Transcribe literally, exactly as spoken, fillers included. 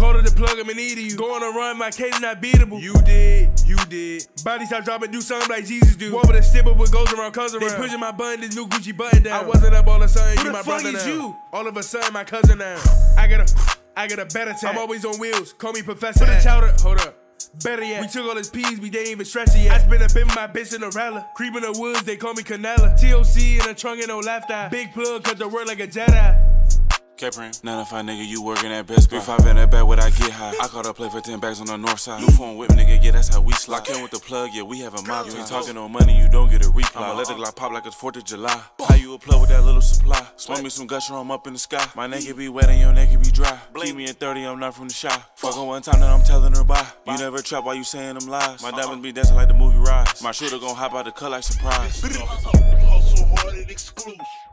Call it the plug, I'm in need of you. Go on a run, my case not beatable. You did, you did. Body stop dropping, do something like Jesus do. Walk with a stipple with goes around, comes around. They pushing my button, this new Gucci button down. I wasn't up all of a sudden, you my brother now. You? All of a sudden, my cousin now. I got a, I got a better tag. I'm always on wheels, call me Professor. Put a chowder, hold up. Better yet, we took all his peas, we didn't even stretch it yet. I spent a bit with my bitch in the rally. Creep in the woods, they call me Canella. T O C in the trunk and no left eye. Big plug, cut the word like a Jedi. K-Prim, nine to five nigga, you working at Best Buy. five in that bag when I get high. I caught up play for ten bags on the north side. New phone whip nigga, yeah, that's how we slide. Lock in with the plug, yeah, we have a mob. You ain't talking no money, you don't get a reply. I'ma let the Glock pop like it's fourth of July. How you a plug with that little supply? Smoke me some gush, I'm up in the sky. My naked be wet and your naked be dry. Keep me in thirty, I'm not from the shy. Fuck her one time, then I'm telling her bye. You never trap while you saying them lies. My diamonds be dancing like the movie Rise. My shooter gon' hop out the cut like surprise. Hustle hard and exclusive.